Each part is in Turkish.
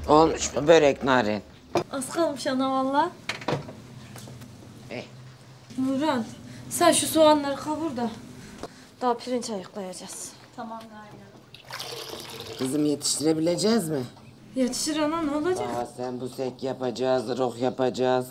Olmuş mu börek Narin? Az kalmış ana valla. Eh. Nurhan, sen şu soğanları kavur da daha pirinç ayıklayacağız. Tamam Narin. Kızım yetiştirebileceğiz mi? Yetişir ana, ne olacak? Sen bu sek yapacağız, roh yapacağız.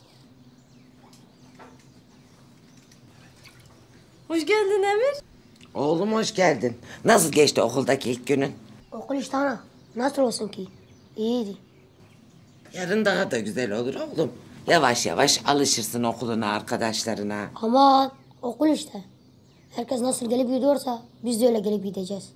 Hoş geldin Emir. Oğlum hoş geldin. Nasıl geçti okuldaki ilk günün? Okul işte ana. Nasıl olsun ki? İyiydi. Yarın daha da güzel olur oğlum. Yavaş yavaş alışırsın okuluna, arkadaşlarına. Ama okul işte. Herkes nasıl gelip gidiyorsa biz de öyle gelip gideceğiz.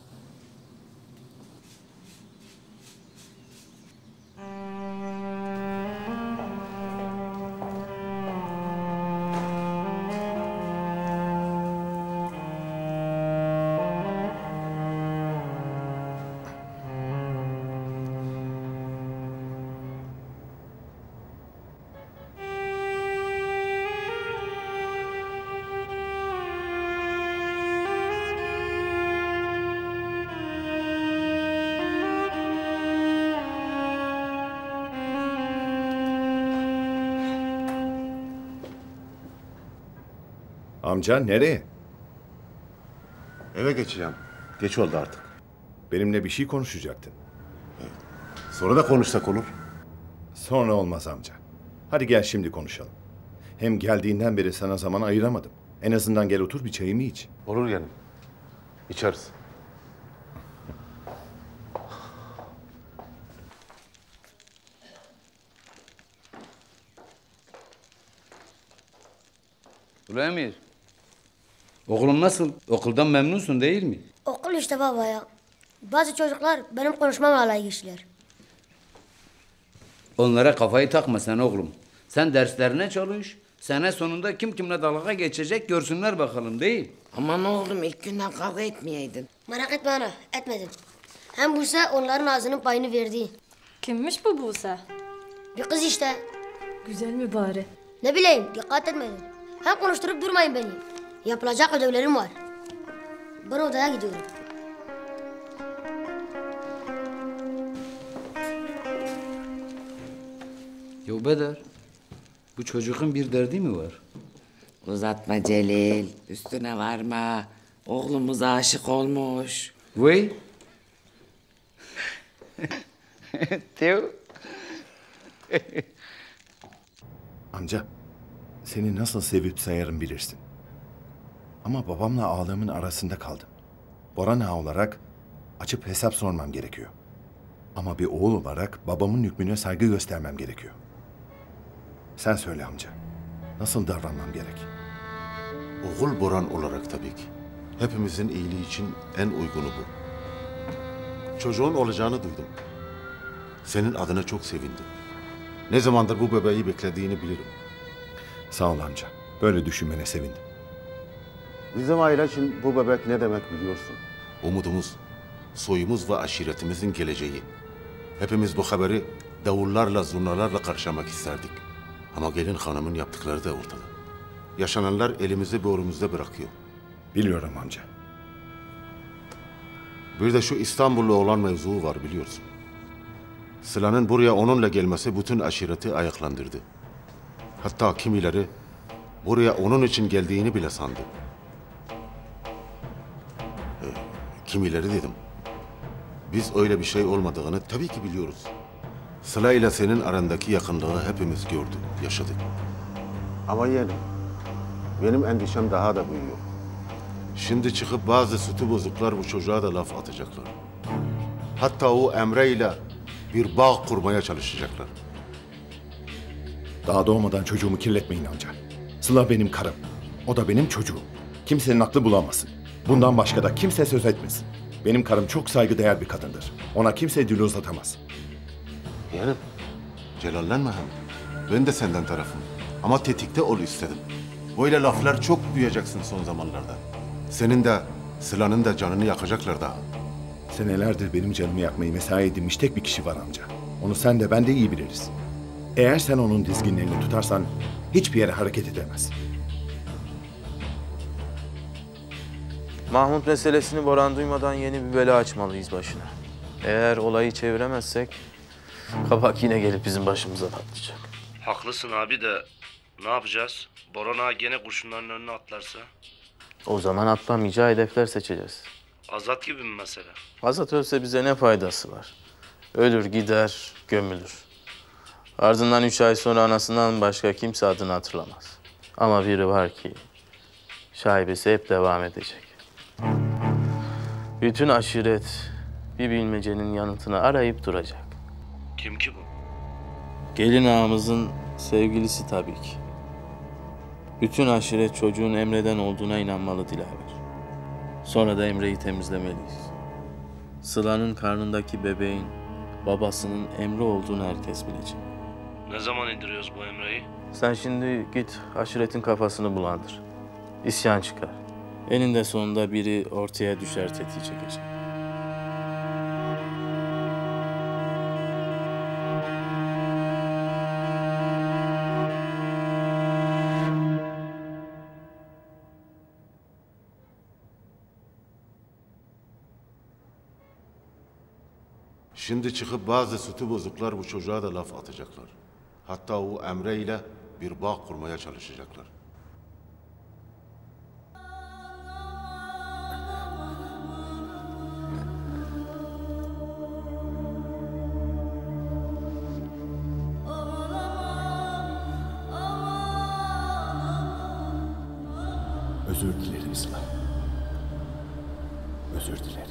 Amca nereye? Eve geçeceğim. Geç oldu artık. Benimle bir şey konuşacaktın. Sonra da konuşsak olur. Sonra olmaz amca. Hadi gel şimdi konuşalım. Hem geldiğinden beri sana zaman ayıramadım. En azından gel otur bir çayımı iç. Olur yani. İçeriz. Ula Emir, okulun nasıl? Okuldan memnunsun değil mi? Okul işte baba ya. Bazı çocuklar benim konuşmamla alay geçtiler. Onlara kafayı takma sen oğlum. Sen derslerine çalış. Sene sonunda kim kimle dalga geçecek görsünler bakalım değil. Aman oğlum ilk günden kavga etmeyeydin. Merak etme ana. Etmedim. Hem Buse onların ağzının payını verdi. Kimmiş bu Buse? Bir kız işte. Güzel mi bari? Ne bileyim dikkat etmedim. Hem konuşturup durmayın beni. Yapılacak ödevlerim var. Ben odaya gidiyorum. Ya Bedar, bu çocuğun bir derdi mi var? Uzatma Celil, üstüne varma. Oğlumuz aşık olmuş. Vay. Teo. Amca, seni nasıl sevip sayarım bilirsin. Ama babamla ağlamın arasında kaldım. Boran ağa olarak açıp hesap sormam gerekiyor. Ama bir oğul olarak babamın hükmüne saygı göstermem gerekiyor. Sen söyle amca, nasıl davranmam gerek? Oğul Boran olarak tabii ki. Hepimizin iyiliği için en uygunu bu. Çocuğun olacağını duydum. Senin adına çok sevindim. Ne zamandır bu bebeği beklediğini bilirim. Sağ ol amca, böyle düşünmene sevindim. Bizim aile için bu bebek ne demek biliyorsun? Umudumuz, soyumuz ve aşiretimizin geleceği. Hepimiz bu haberi davullarla, zurnalarla karşılamak isterdik. Ama gelin hanımın yaptıkları da ortada. Yaşananlar elimizi boğrumuzda bırakıyor. Biliyorum amca. Bir de şu İstanbul'la olan mevzu var biliyorsun. Sıla'nın buraya onunla gelmesi bütün aşireti ayaklandırdı. Hatta kimileri buraya onun için geldiğini bile sandı. Kimileri dedim. Biz öyle bir şey olmadığını tabii ki biliyoruz. Sıla ile senin arandaki yakınlığı hepimiz gördük, yaşadık. Ama yeğenim, benim endişem daha da büyüyor. Şimdi çıkıp bazı sütü bozuklar bu çocuğa da laf atacaklar. Hatta o Emre ile bir bağ kurmaya çalışacaklar. Daha doğmadan çocuğumu kirletmeyin amca. Sıla benim karım. O da benim çocuğum. Kimsenin aklı bulamasın. Bundan başka da kimse söz etmesin. Benim karım çok saygıdeğer bir kadındır. Ona kimse dil uzatamaz. Yeğenim, celallenme hem. Ben de senden tarafım. Ama tetikte ol istedim. Böyle laflar çok duyacaksın son zamanlarda. Senin de, Sıla'nın da canını yakacaklar daha. Senelerdir benim canımı yakmayı mesai edinmiş tek bir kişi var amca. Onu sen de ben de iyi biliriz. Eğer sen onun dizginlerini tutarsan hiçbir yere hareket edemez. Mahmut meselesini Boran duymadan yeni bir bela açmalıyız başına. Eğer olayı çeviremezsek Kabak yine gelip bizim başımıza patlayacak. Haklısın abi de ne yapacağız? Boran ağa gene kurşunların önüne atlarsa? O zaman atlamayacağı hedefler seçeceğiz. Azat gibi mi mesela? Azat ölse bize ne faydası var? Ölür gider, gömülür. Ardından 3 ay sonra anasından başka kimse adını hatırlamaz. Ama biri var ki şaibesi hep devam edecek. Bütün aşiret bir bilmecenin yanıtını arayıp duracak. Kim ki bu? Gelin ağamızın sevgilisi tabii ki. Bütün aşiret çocuğun Emre'den olduğuna inanmalı Dilaver. Sonra da Emre'yi temizlemeliyiz. Sıla'nın karnındaki bebeğin babasının Emre olduğunu herkes bilecek. Ne zaman indiriyoruz bu Emre'yi? Sen şimdi git aşiretin kafasını bulandır. İsyan çıkar. Eninde sonunda biri ortaya düşer tetiği çekecek. Şimdi çıkıp bazı sütü bozuklar bu çocuğa da laf atacaklar. Hatta o Emre ile bir bağ kurmaya çalışacaklar. Özür dilerim Sıla. Özür dilerim.